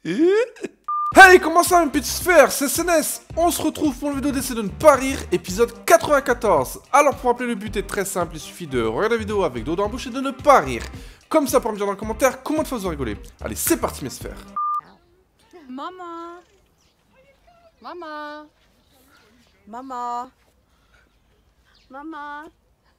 Hey, comment ça, mes petites sphères? C'est SNS. On se retrouve pour une vidéo d'essai de ne pas rire, épisode 94. Alors, pour rappeler, le but est très simple. Il suffit de regarder la vidéo avec l'eau dans la bouche et de ne pas rire. Comme ça, pour me dire dans le commentaire comment te faisons rigoler. Allez, c'est parti, mes sphères. Maman. Maman. Maman. Maman.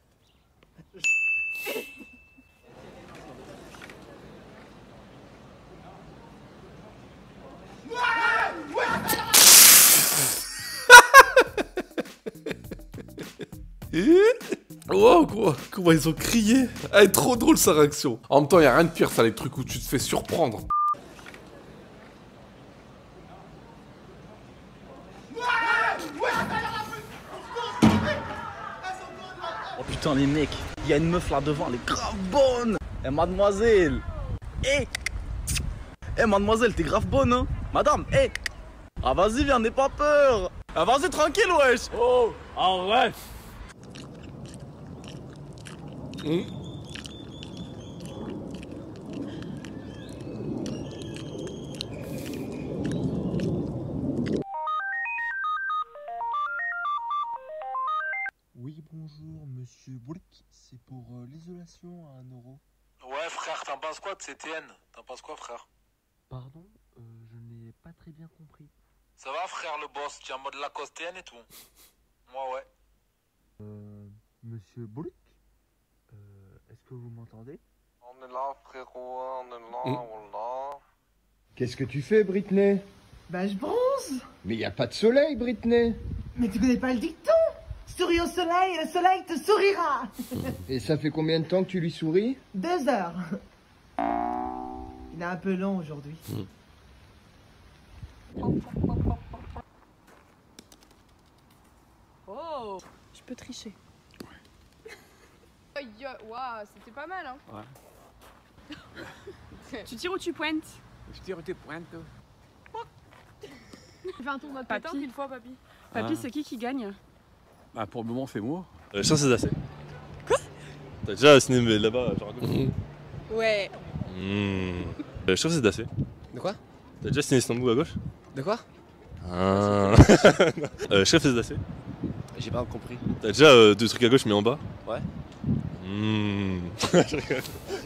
Wow, quoi, comment ils ont crié. Elle est trop drôle sa réaction. En même temps, y'a rien de pire, ça, les trucs où tu te fais surprendre. Oh putain les mecs, il y a une meuf là devant, elle est grave bonne. Eh mademoiselle. Eh mademoiselle, t'es grave bonne hein. Madame, Ah vas-y viens, n'aie pas peur. Ah vas-y tranquille wesh. Oh, arrête. Oui, bonjour, monsieur Boulik, c'est pour l'isolation à 1 euro. Ouais frère, t'en penses quoi de CTN? T'en penses quoi frère? Pardon, je n'ai pas très bien compris. Ça va frère le boss, tu es en mode Lacosteenne et tout? Moi ouais. Monsieur Boulik, est-ce que vous m'entendez? On est là frérot, on est là, on est là. Qu'est-ce que tu fais, Britney? Bah je bronze. Mais y a pas de soleil, Britney. Mais tu connais pas le dicton? Souris au soleil et le soleil te sourira. Et ça fait combien de temps que tu lui souris? 2 heures. Il est un peu long aujourd'hui. Oh, je peux tricher. Waouh, c'était pas mal hein. Ouais. Tu tires ou tu pointes? Je tire ou tu pointes. Fais un tour de pétanque une fois, papy. Papy, c'est qui gagne? Bah pour le moment c'est moi. Je pense que c'est assez. Quoi? T'as déjà ciné là-bas, genre Ouais. Je trouve que c'est assez. De quoi? T'as déjà ciné Istanbul à gauche? De quoi? Je trouve que c'est assez. J'ai pas compris. T'as déjà 2 trucs à gauche mais en bas? Ouais. Je rigole.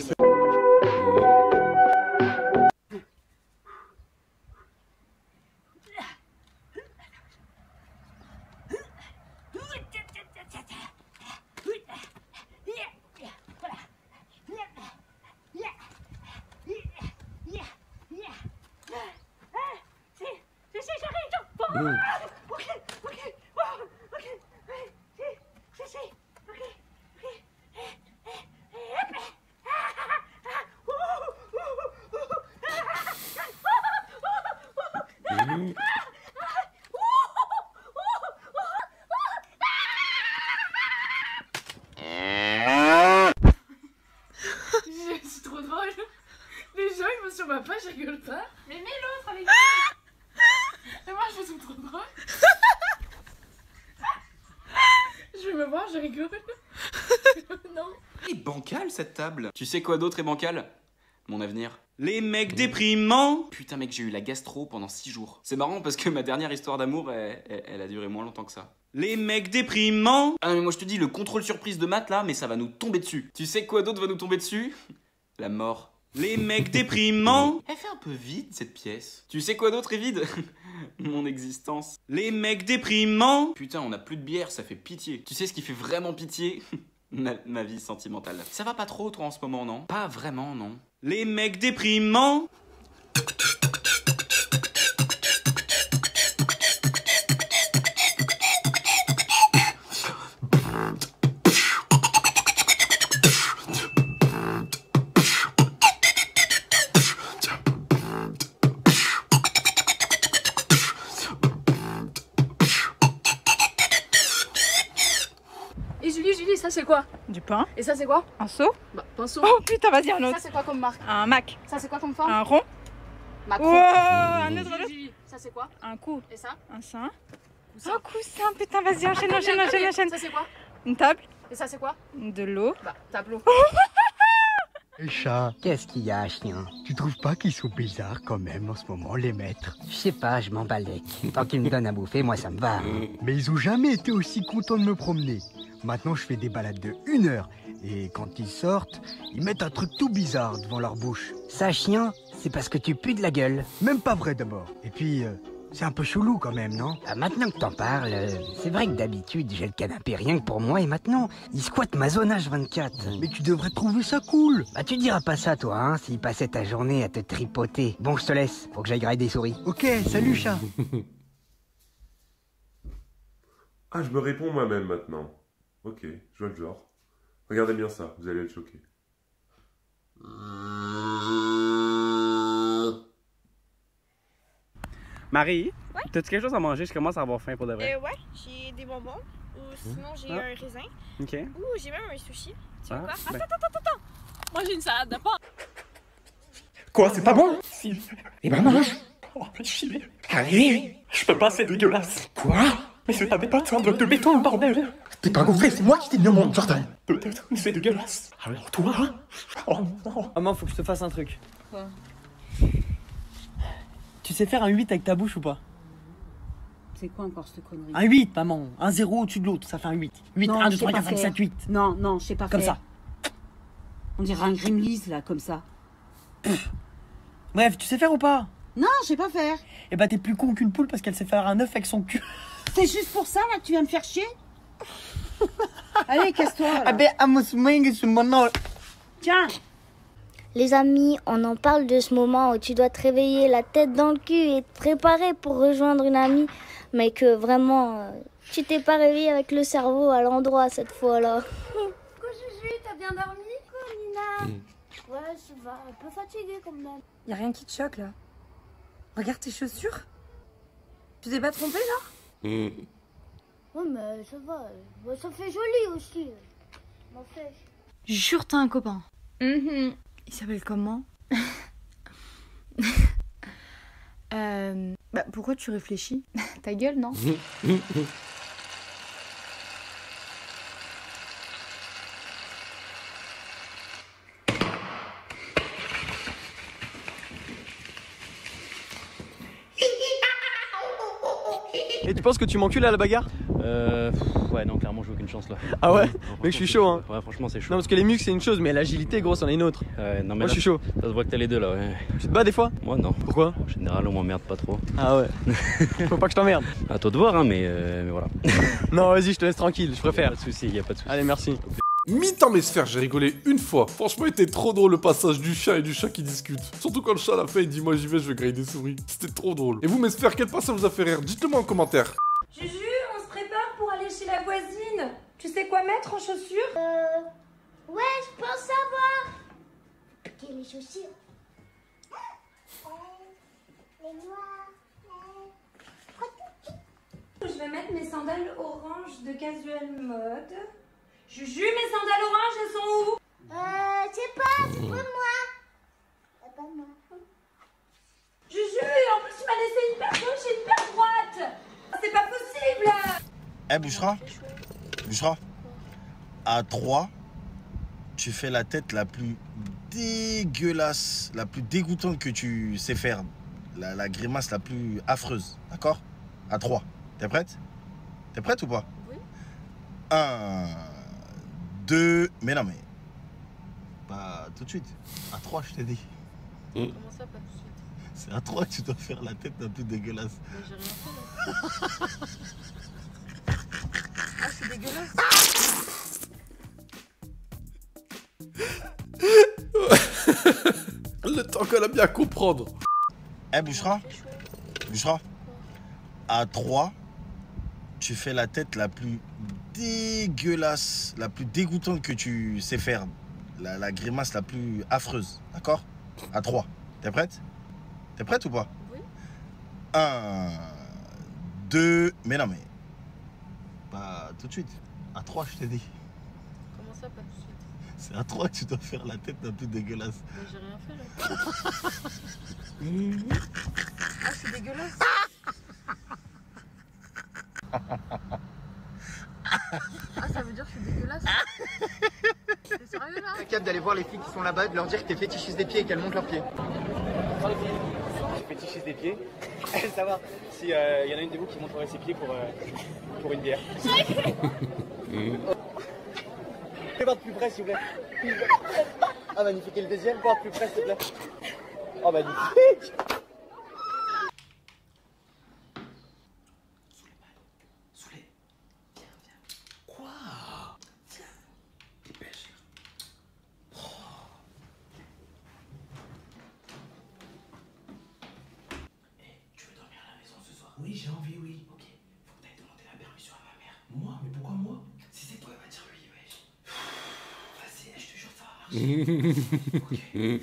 C'est trop drôle. Les gens ils vont sur ma page, je rigole pas. Mais mets l'autre avec Et moi je me trouve trop drôle. Je vais me voir, je rigole. Non. Elle est bancale cette table. Tu sais quoi d'autre est bancal? Mon avenir. Les mecs déprimants. Putain mec, j'ai eu la gastro pendant 6 jours. C'est marrant parce que ma dernière histoire d'amour, elle a duré moins longtemps que ça. Les mecs déprimants. Ah non mais moi je te dis, le contrôle surprise de maths là, mais ça va nous tomber dessus. Tu sais quoi d'autre va nous tomber dessus? La mort. Les mecs déprimants. Elle fait un peu vide cette pièce. Tu sais quoi d'autre est vide? Mon existence. Les mecs déprimants. Putain, on a plus de bière, ça fait pitié. Tu sais ce qui fait vraiment pitié? Ma vie sentimentale. Ça va pas trop toi en ce moment, non? Pas vraiment, non. Les mecs déprimants. Et Julie, ça c'est quoi? Du pain. Et ça c'est quoi? Un seau. Bah, pinceau. Oh putain, vas-y, un Ça autre. c'est quoi comme marque? Un Mac. Ça c'est quoi comme forme? Un rond. Macron. Oh, un autre. Julie, ça c'est quoi? Un coup. Et ça? Un sein. Coussin. Un coussin, putain, vas-y, enchaîne. Ça c'est quoi? Une table. Et ça c'est quoi? De l'eau. Bah, tableau. Chat, Qu'est-ce qu'il y a, chien? tu trouves pas qu'ils sont bizarres quand même en ce moment, les maîtres? Je sais pas, je m'en balèque. Tant qu'ils me donnent à bouffer, moi ça me va. Mais ils ont jamais été aussi contents de me promener. Maintenant, je fais des balades de 1 heure. Et quand ils sortent, ils mettent un truc tout bizarre devant leur bouche. Ça, chien, c'est parce que tu pues de la gueule. Même pas vrai d'abord. Et puis, c'est un peu chelou quand même, non? Ah, maintenant que t'en parles, c'est vrai que d'habitude, j'ai le canapé rien que pour moi, et maintenant, ils squattent ma zone H24. Mais tu devrais trouver ça cool. Bah, tu diras pas ça, toi, hein, s'ils passaient ta journée à te tripoter. Bon, je te laisse, faut que j'aille grailler des souris. Ok, salut chat. Ah, je me réponds moi-même maintenant. Ok, je vois le genre. Regardez bien ça, vous allez être choqués. Marie, Ouais? t'as-tu quelque chose à manger? Je commence à avoir faim pour de vrai. Ouais, j'ai des bonbons. Ou sinon, j'ai un raisin. Ok. Ouh, j'ai même un sushi. Tu veux Ah, quoi? ben. Attends. Moi, j'ai une salade de pommes. Quoi, c'est pas bon? Si. Eh ben mange. Oh, mais chier. Allez. Je peux pas, c'est dégueulasse. Quoi? Mais c'est pas des pâtes, c'est un bloc de béton, bordel. T'es pas gonflé, c'est moi qui t'ai mis au monde, Jordan. Peut-être, mais c'est dégueulasse. Alors toi? Oh non. Maman, faut que je te fasse un truc. Quoi? Tu sais faire un 8 avec ta bouche ou pas? C'est quoi encore cette connerie? Un 8, maman. Un 0 au-dessus de l'autre, ça fait un 8. 8, Non, 1, 2, je sais 3, pas 4, 5, faire. 7, 8. Non, je sais pas Comme faire. ça. On dirait un Grimlis, là, comme ça. Bref, tu sais faire ou pas? Non, je sais pas faire. Eh bah, t'es plus con qu'une poule parce qu'elle sait faire un œuf avec son cul. C'est juste pour ça, là, que tu viens me faire chier? Allez, casse-toi, là. Ah ben, Tiens. Les amis, on en parle de ce moment où tu dois te réveiller la tête dans le cul et te préparer pour rejoindre une amie, mais que vraiment, tu t'es pas réveillé avec le cerveau à l'endroit cette fois-là. Coucou Juju, t'as bien dormi? Coucou Nina. Ouais, ça va, un peu fatiguée quand même. Y a rien qui te choque là? Regarde tes chaussures. Tu t'es pas trompé là? Ouais, mais ça va, ouais, ça fait joli aussi. M'en fais. Jure, t'as un copain. Il s'appelle comment? Bah pourquoi tu réfléchis? Ta gueule, non? Et tu penses que tu m'encules à la bagarre? Ouais, non, clairement, j'ai aucune chance là. Ah ouais? Non, Mec, je suis chaud, hein. Ouais, franchement, c'est chaud. Non, parce que les muscles, c'est une chose, mais l'agilité, gros, c'en est une autre. Non, mais moi, je suis chaud. Ça se voit que t'as les deux là, ouais. Tu te bats des fois? Moi, non. Pourquoi? En général, on m'emmerde pas trop. Ah ouais. Faut pas que je t'emmerde. À toi de voir, hein, mais voilà. Non, vas-y, je te laisse tranquille, je préfère. Pas de soucis, y a pas de soucis. Allez, merci. Mythe en mes sphères, j'ai rigolé une fois. Franchement, il était trop drôle le passage du chat et du chat qui discutent. Surtout quand le chat à la fin il dit moi j'y vais, je vais griller des souris. C'était trop drôle. Et vous mes sphères, quel passage vous a fait rire? Dites-le moi en commentaire. Juju, on se prépare pour aller chez la voisine. Tu sais quoi mettre en chaussures? Ouais, je pense savoir. Ok, les chaussures. Les noirs. Je vais mettre mes sandales orange de casual mode. Juju, mes sandales orange, elles sont où? Je sais pas, c'est pas moi. C'est pas moi. Juju, en plus tu m'as laissé une paire gauche et une paire droite. C'est pas possible. Eh Bouchra, à 3, tu fais la tête la plus dégueulasse, la plus dégoûtante que tu sais faire. La grimace la plus affreuse, d'accord? À 3. T'es prête? T'es prête ou pas? Oui. 1, 2, mais non mais... Pas tout de suite. À 3, je t'ai dit. Comment ça, pas tout de suite? C'est à 3 que tu dois faire la tête la plus dégueulasse. Mais j'ai rien fait là. Ah, c'est dégueulasse. Le temps qu'elle a bien à comprendre. Eh Bouchra, à 3, tu fais la tête la plus dégueulasse, la plus dégoûtante que tu sais faire. La grimace la plus affreuse, d'accord? À 3. T'es prête? T'es prête ou pas? Oui. 1, 2, mais non mais... Pas tout de suite. À 3, je t'ai dit. Comment ça, pas tout de suite? C'est à 3 que tu dois faire la tête la plus dégueulasse. Mais j'ai rien fait là. Ah, c'est dégueulasse. Ah, ça veut dire que je suis dégueulasse. C'est sérieux? Capable d'aller voir les filles qui sont là-bas, de leur dire que t'es fétichiste des pieds et qu'elles montent leurs pieds. Je fétichiste des pieds. Savoir si y en a une de vous qui montrerait ses pieds pour une bière. Fais voir de plus près s'il vous plaît. Ah magnifique, et le deuxième, voir de plus près s'il te plaît. Oh magnifique. Oui, j'ai envie, oui. Ok, faut que t'ailles demander la permission à ma mère. Moi? Mais pourquoi moi? Si c'est toi, elle va dire oui, wesh. Vas-y, je te jure, ça va marcher.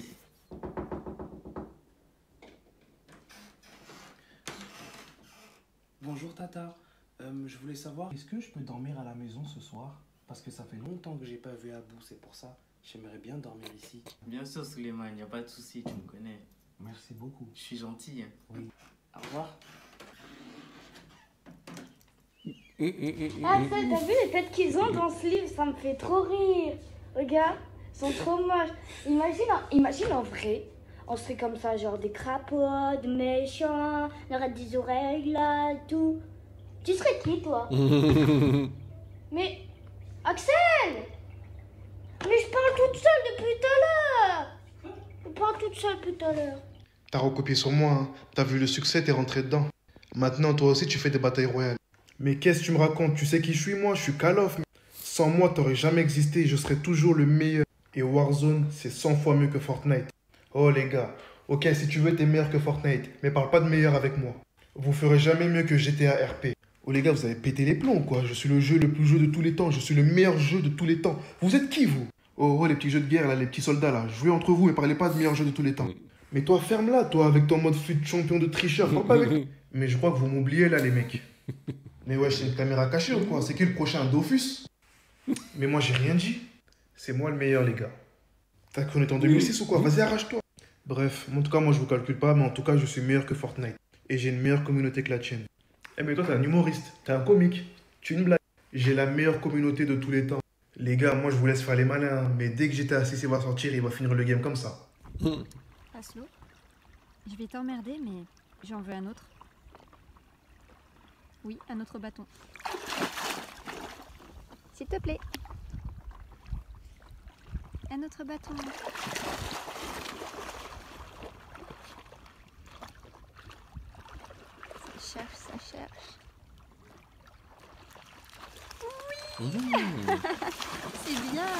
Bonjour Tata, je voulais savoir, est-ce que je peux dormir à la maison ce soir? Parce que ça fait longtemps que j'ai pas vu Abou, c'est pour ça. J'aimerais bien dormir ici. Bien sûr, Suleiman, y a pas de souci, tu me connais. Merci beaucoup. Je suis gentil. Oui. Au revoir. Ah ça, t'as vu les têtes qu'ils ont dans ce livre? Ça me fait trop rire. Regarde, ils sont trop moches. Imagine en vrai, on serait comme ça, genre des crapauds, des méchants, on aurait des oreilles là, tout. Tu serais qui toi? Mais Axel! Mais je parle toute seule depuis tout à l'heure. Je parle toute seule depuis tout à l'heure. T'as recopié sur moi, hein. T'as vu le succès, t'es rentré dedans. Maintenant, toi aussi, tu fais des batailles royales. Mais qu'est-ce que tu me racontes? Tu sais qui je suis, moi? Je suis Call of. Sans moi, t'aurais jamais existé. Je serais toujours le meilleur. Et Warzone, c'est 100 fois mieux que Fortnite. Oh les gars, ok, si tu veux, t'es meilleur que Fortnite. Mais parle pas de meilleur avec moi. Vous ferez jamais mieux que GTA RP. Oh les gars, vous avez pété les plombs, quoi. Je suis le jeu le plus joué de tous les temps. Je suis le meilleur jeu de tous les temps. Vous êtes qui, vous? Oh, les petits jeux de guerre, là, les petits soldats, là. Jouez entre vous et parlez pas de meilleur jeu de tous les temps. Mais toi, ferme-la, toi, avec ton mode fut champion de tricheur. Parle pas avec... Mais je crois que vous m'oubliez, là, les mecs. Mais ouais, c'est une caméra cachée ou quoi? C'est qui le prochain Dofus? Mais moi, j'ai rien dit. C'est moi le meilleur, les gars. T'as cru qu'on est en 2006 ou quoi? Vas-y, arrache-toi. Bref, en tout cas, moi, je vous calcule pas, mais en tout cas, je suis meilleur que Fortnite. Et j'ai une meilleure communauté que la tienne. Eh, mais toi, t'es un humoriste. T'es un comique. Tu es une blague. J'ai la meilleure communauté de tous les temps. Les gars, moi, je vous laisse faire les malins. Mais dès que GTA 6 va sortir, il va finir le game comme ça. Aslo, je vais t'emmerder, mais j'en veux un autre. Oui, un autre bâton. S'il te plaît. Un autre bâton. Ça cherche, ça cherche. Oui. C'est bien.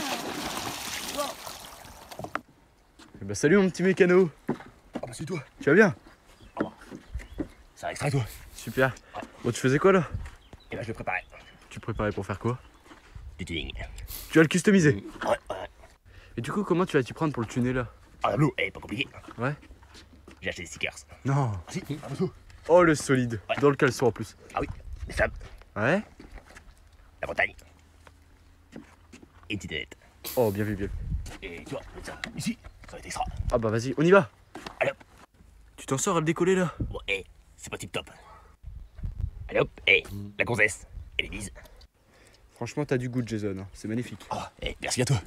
Wow. Eh ben salut mon petit mécano. Ah bah c'est toi. Tu vas bien? Ça va extrait toi. Super. Bon, tu faisais quoi là? Et bah je me préparais. Tu préparais pour faire quoi? Du tuning. Tu vas le customiser? Ouais. Et du coup, comment tu vas t'y prendre pour le tuner là? Ah l'eau, pas compliqué. Ouais. J'ai acheté des stickers. Non. Si, Oh le solide. Ouais. Dans le caleçon en plus. Ah oui, les femmes. Ouais. La Bretagne. Et une petite tête. Oh bien vu, bien vu. Et tu vois, ça, ici, ça va être extra. Ah bah vas-y, on y va. Allez hop. Tu t'en sors à le décoller là? Bon, c'est pas tip top. Allez hop, la gonzesse, et les bises. Franchement, t'as du goût, Jason. Hein. C'est magnifique. Oh, merci à toi.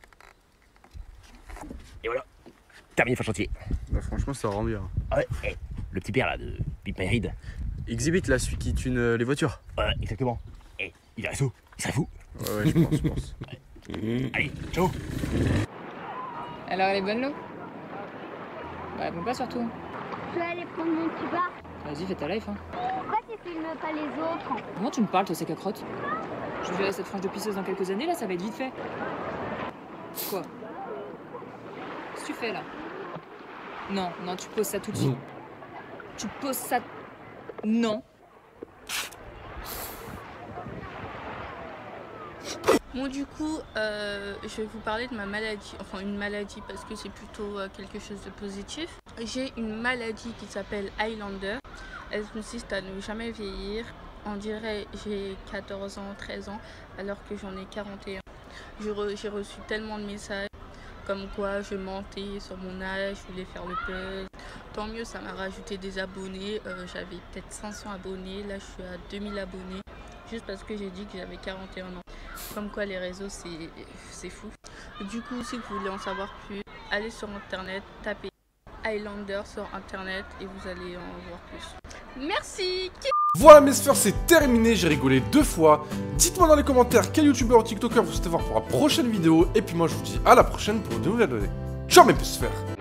Et voilà, terminé le chantier. Bah franchement, ça rend bien. Ah ouais, le petit père là de Pip My Ride. Exhibit là, celui qui tune les voitures. Ouais, exactement. Il verrait ça, il serait fou. Ouais, je pense. Ouais. Allez, ciao. Alors, elle est bonne l'eau? Bah, réponds pas surtout. Je vais aller prendre mon petit bar. Vas-y, fais ta life, hein. Pourquoi tu filmes pas les autres? Comment tu me parles, toi, c'est cacarotte? Je verrai cette frange de pisseuse dans quelques années, là, ça va être vite fait. Quoi? Qu'est-ce que tu fais, là? Non, tu poses ça tout de suite. Tu poses ça... Non. Bon, du coup, je vais vous parler de ma maladie, enfin une maladie parce que c'est plutôt quelque chose de positif. J'ai une maladie qui s'appelle Highlander. Elle consiste à ne jamais vieillir. On dirait j'ai 14 ans, 13 ans, alors que j'en ai 41. J'ai reçu tellement de messages comme quoi je mentais sur mon âge, je voulais faire le buzz. Tant mieux, ça m'a rajouté des abonnés. J'avais peut-être 500 abonnés, là je suis à 2000 abonnés. Juste parce que j'ai dit que j'avais 41 ans. Comme quoi les réseaux c'est fou. Du coup, si vous voulez en savoir plus, allez sur internet, tapez Highlander sur internet et vous allez en voir plus. Merci. Voilà mes sphères, c'est terminé, j'ai rigolé 2 fois. Dites-moi dans les commentaires quel youtubeur ou tiktoker vous souhaitez voir pour la prochaine vidéo. Et puis moi je vous dis à la prochaine pour une nouvelle vidéo. Ciao mes sphères.